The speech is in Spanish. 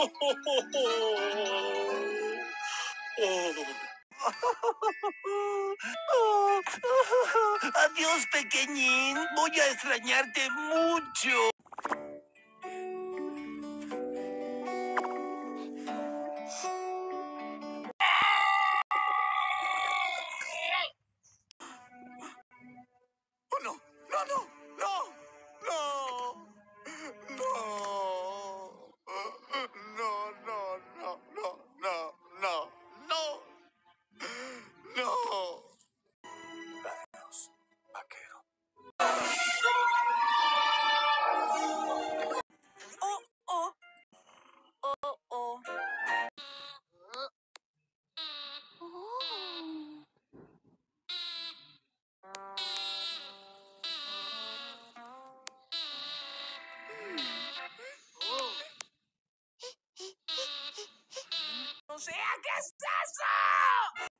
Adiós, pequeñín. Voy a extrañarte mucho. Oh, no, no, no, no, no, no, no, no, no, no, no, no, no, no. Adiós, vaquero. Oh, oh, oh, oh. O sea, ¿qué es eso?